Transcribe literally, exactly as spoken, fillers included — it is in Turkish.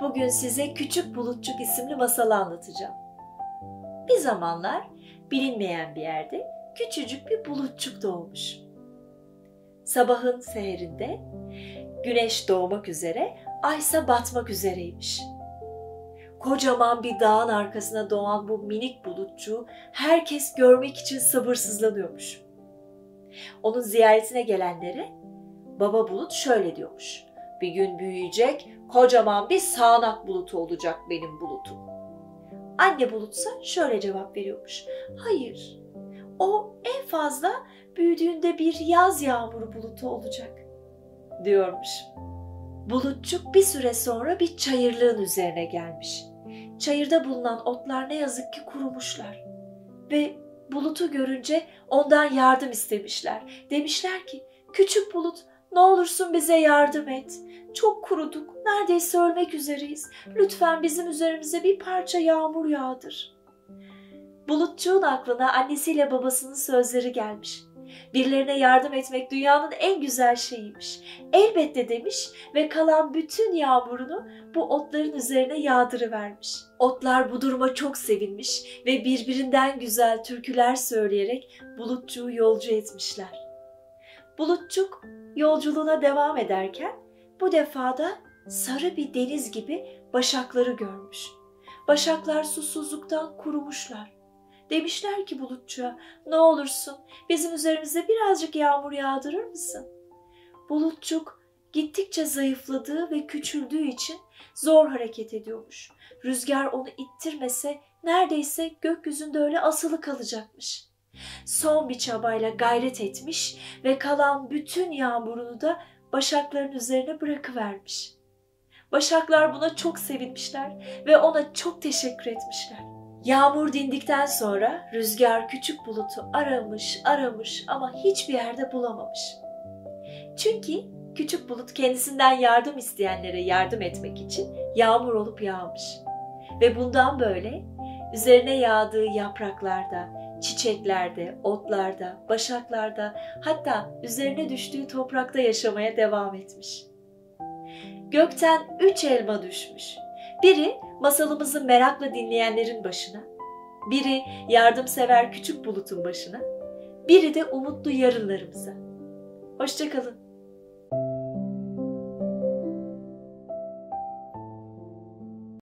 Bugün size Küçük Bulutçuk isimli masalı anlatacağım. Bir zamanlar bilinmeyen bir yerde küçücük bir bulutçuk doğmuş. Sabahın seherinde güneş doğmak üzere, aysa batmak üzereymiş. Kocaman bir dağın arkasına doğan bu minik bulutçuğu herkes görmek için sabırsızlanıyormuş. Onun ziyaretine gelenlere Baba Bulut şöyle diyormuş: "Bir gün büyüyecek, kocaman bir sağanak bulutu olacak benim bulutum." Anne bulutsa şöyle cevap veriyormuş: "Hayır, o en fazla büyüdüğünde bir yaz yağmuru bulutu olacak," diyormuş. Bulutçuk bir süre sonra bir çayırlığın üzerine gelmiş. Çayırda bulunan otlar ne yazık ki kurumuşlar ve bulutu görünce ondan yardım istemişler. Demişler ki, "Küçük bulut, ne olursun bize yardım et. Çok kuruduk, neredeyse ölmek üzereyiz. Lütfen bizim üzerimize bir parça yağmur yağdır." Bulutçuğun aklına annesiyle babasının sözleri gelmiş. Birilerine yardım etmek dünyanın en güzel şeyiymiş. Elbette demiş ve kalan bütün yağmurunu bu otların üzerine yağdırıvermiş. Otlar bu duruma çok sevinmiş ve birbirinden güzel türküler söyleyerek bulutçuğu yolcu etmişler. Bulutçuk yolculuğuna devam ederken bu defada sarı bir deniz gibi başakları görmüş. Başaklar susuzluktan kurumuşlar. Demişler ki bulutçuğa, "Ne olursun bizim üzerimize birazcık yağmur yağdırır mısın?" Bulutçuk gittikçe zayıfladığı ve küçüldüğü için zor hareket ediyormuş. Rüzgar onu ittirmese neredeyse gökyüzünde öyle asılı kalacakmış. Son bir çabayla gayret etmiş ve kalan bütün yağmurunu da başakların üzerine bırakıvermiş. Başaklar buna çok sevinmişler ve ona çok teşekkür etmişler. Yağmur dindikten sonra rüzgar küçük bulutu aramış aramış ama hiçbir yerde bulamamış. Çünkü küçük bulut kendisinden yardım isteyenlere yardım etmek için yağmur olup yağmış. Ve bundan böyle üzerine yağdığı yapraklarda, çiçeklerde, otlarda, başaklarda, hatta üzerine düştüğü toprakta yaşamaya devam etmiş. Gökten üç elma düşmüş. Biri masalımızı merakla dinleyenlerin başına, biri yardımsever küçük bulutun başına, biri de umutlu yarınlarımıza. Hoşça kalın.